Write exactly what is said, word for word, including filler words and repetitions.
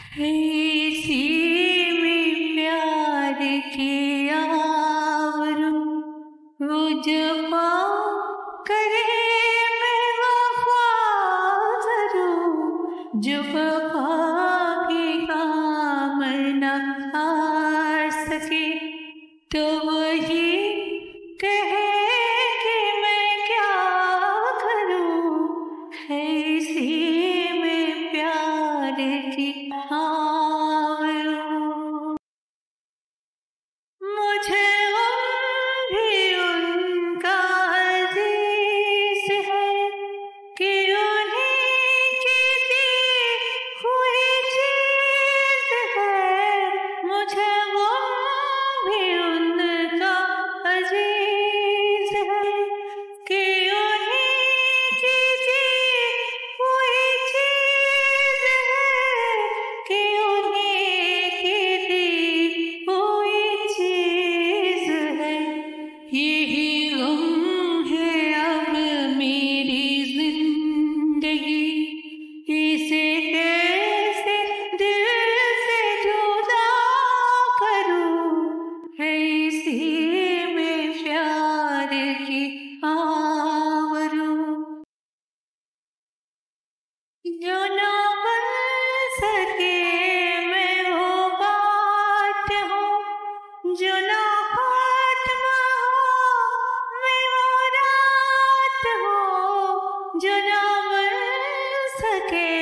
ऐसी में प्यार किया वरूं, वो जफा करे मैं वफा जरूं, जो वफा के काम न आ सके तो वही कहे कि मैं क्या करूं। ऐसी में प्यार की आवरूं, मुझे गम भी उनका अजीज है कि उन्हीं की दी हुई चीज है। मुझे गम भी उनका अजीज है कि उन्हीं की दी हुई चीज है, कि उन्हीं की दी हुई चीज है। यही गम है अब मेरी जिंदगी, इसे कैसे दिल से जुदा करूं। ऐसी में प्यार की आवरूं, जो ना बन सके मैं वो बात हूँ, जो ना खात्मा हो मैं वो रात हूँ। जो ना बन सके